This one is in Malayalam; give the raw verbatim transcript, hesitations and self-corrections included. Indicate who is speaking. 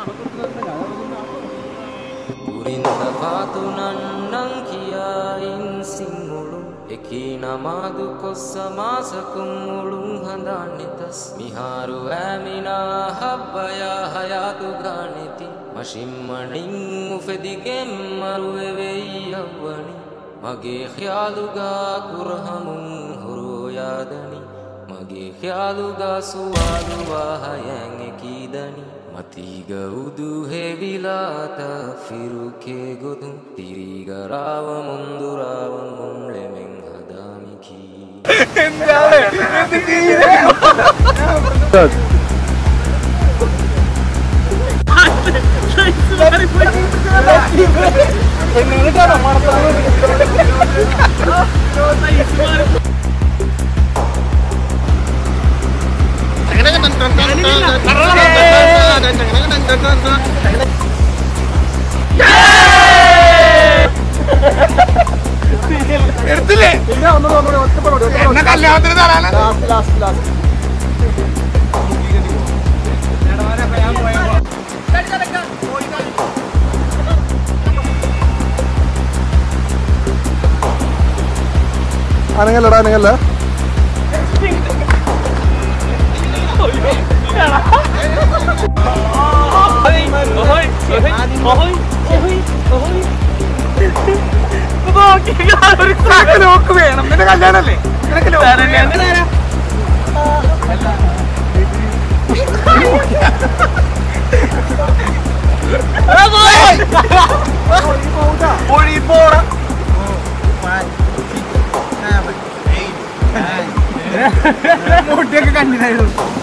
Speaker 1: Urinda fatunan nang kiyain singulung eki namadu kossa masakum ulung handanitas miharu amina habbaya hayatu ganiti mashimmaning ufedigem marueveyawani mage khyaluga kurhamun huru yadani mage khyaluga suwaluwa hayang ekidani Matiga udu hevilata firuke godum tiriga rava mundurava munle menghadamiki endale endikire sai foi ennalu kana martanu no sai ismar എടുത്തില്ലേ എന്നെ കല്യാണത്തിന് തരാനാ
Speaker 2: അനങ്ങല്ലടാ അനങ്ങല്ല
Speaker 3: നോക്ക് വേണം നിന്റെ കല്യാണല്ലേ മുട്ടിയൊക്കെ കണ്ടിട്ടായിരുന്നു